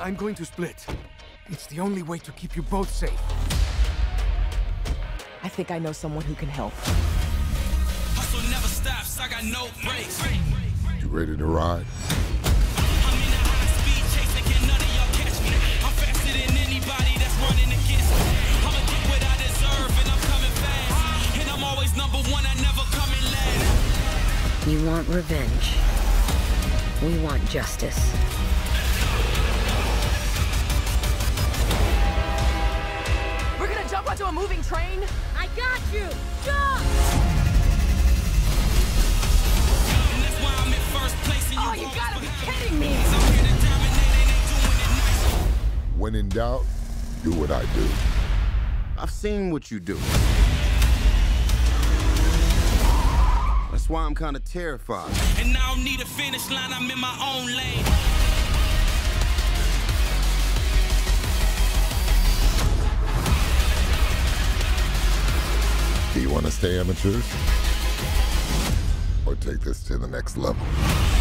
I'm going to split. It's the only way to keep you both safe. I think I know someone who can help. Hustle never stops, I got no brakes. You ready to ride? I'm in a high speed chasing, can none of y'all catch me. I'm faster than anybody that's running against me. I'ma get what I deserve and I'm coming fast. And I'm always number one, I never come in last. You want revenge. We want justice. We're gonna jump onto a moving train? I got you! Jump! And that's why I'm in first place and Oh, you gotta be kidding me! I'm here to dominate and they doing it nice. When in doubt, do what I do. I've seen what you do. That's why I'm kind of terrified. And I don't need a finish line, I'm in my own lane. Do you want to stay amateurs? Or take this to the next level?